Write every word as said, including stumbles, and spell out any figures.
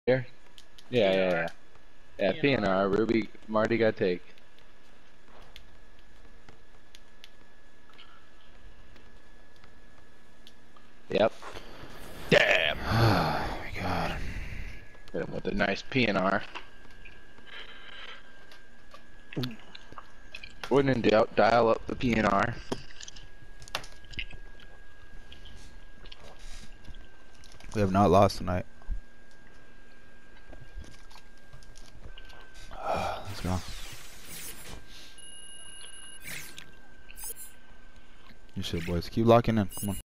Here? Yeah, yeah, yeah. Yeah, P N R, P N R. Ruby, Marty got take. Yep. Damn! Oh my god. Hit him with a nice P N R. Wouldn't in doubt, dial up the P N R. We have not lost tonight. Let's go. You should, boys. Keep locking in. Come on.